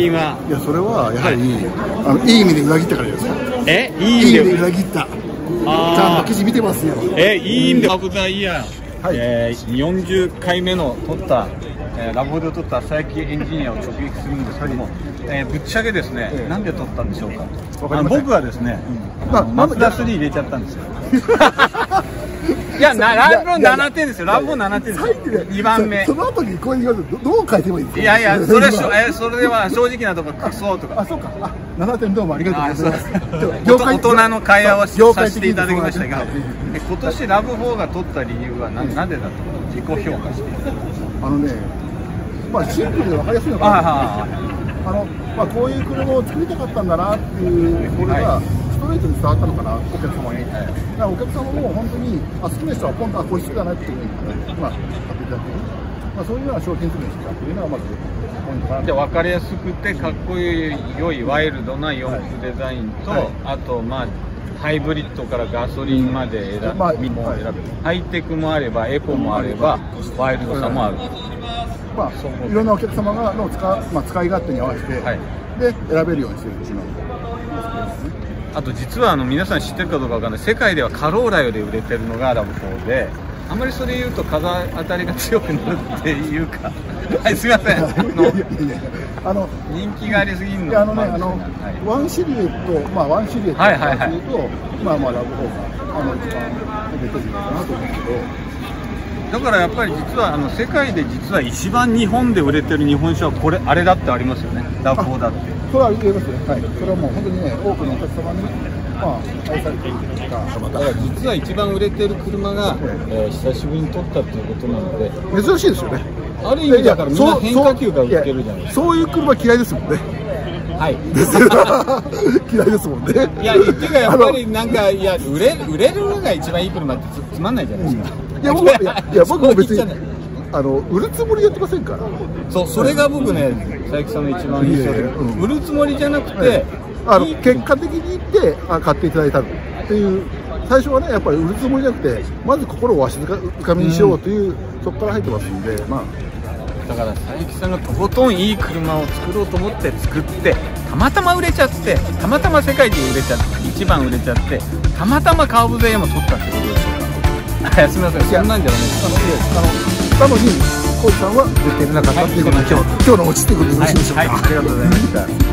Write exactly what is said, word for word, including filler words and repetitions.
因は。 いや、それはやはり、はい、あのいい意味で裏切ったからですよ。 え、いい意味で裏切った。ちゃんと記事見てますよ。 え、いい意味で。僕はいいや。はい、えー、よんじゅっかいめの撮った、えー、ラボで撮った佐伯エンジニアを直撃するんですけども、はい、えー、ぶっちゃけですね、えー、なんで撮ったんでしょうか。あの僕はですね、マツダスリー入れちゃったんですよ。いや、ラブななてんですよ。ラブななてんですよ。にばんめ。 その後にこういうどう書いてもいいんですか。 いやいや、それしょえそれでは正直なところクソとか。 あ、そうか。あ、ななてんどうもありがとうございます。 大人の会話をさせていただきましたが、今年ラブフォーが取った理由はななぜだと自己評価している。 あのね、まあシンプルで分かりやすいのかな。あのまあこういう車を作りたかったんだなっていうこれが。ストレートに伝わったのかな、お客様に。だからお客様も本当にあ好きな人はポンとあこういう人だなっていうふうにまあ買っていただける、まあそういうような商品作りにしたっていうのがまずポイントかな。 で分かりやすくてかっこいい良いワイルドな四駆デザインと、はい、あとまあハイブリッドからガソリンまで選ぶ、まあ、選ぶ、はい、ハイテクもあればエコもあればワイルドさもある。 まあいろんなお客様がの使、まあ、使い勝手に合わせて、はい、で選べるようにしてるっていうのが。 あと実はあの皆さん知ってるかどうかわかんない、世界ではカローラより売れてるのがラブフォーで、あんまりそれ言うと風当たりが強くなるっていうかはい、すみません、あの人気がありすぎるの。 あのね、あのワンシルエット、まあワンシルエットというと、まあまあラブフォーがあの一番売れてるのかなと思うんですけど。 だからやっぱり実はあの世界で実は一番日本で売れてる日本酒はこれあれだってありますよね。ラブフォーだって。 それは言えますよ。はい。それはもう本当にね多くのお客様にまあ愛されているというか。 だから実は一番売れてる車が、えー、久しぶりに取ったっていうことなので珍しいですよね。 ある意味だからみんな変化球が売ってるじゃないですか。 そういう車嫌いですもんね。はい。嫌いですもんね。 いや言ってかやっぱりなんかいや売れ売れるのが一番いい車って つ, つまんないじゃないですか。 いや僕いやいや僕も別にあの売るつもりやってませんから。 そうそれが僕ね佐伯さんの一番印象で、うん、売るつもりじゃなくて、 あの結果的に言ってあ買っていただいたっていう最初はねやっぱり売るつもりじゃなくてまず心をわしづかみにしようという、うん、そこから入ってますんで、まあだから佐伯さんがとことんいい車を作ろうと思って作ってたまたま売れちゃってたまたま世界で売れちゃって一番売れちゃってたまたまカーブゼイも取ったってことでしょうか。すみません、そんなんじゃないです。 あのなのに浩司さんは絶対売れなかったっていうことで、今日今日のオチっていうことでよろしいでしょうか。 はい、はい、ありがとうございました。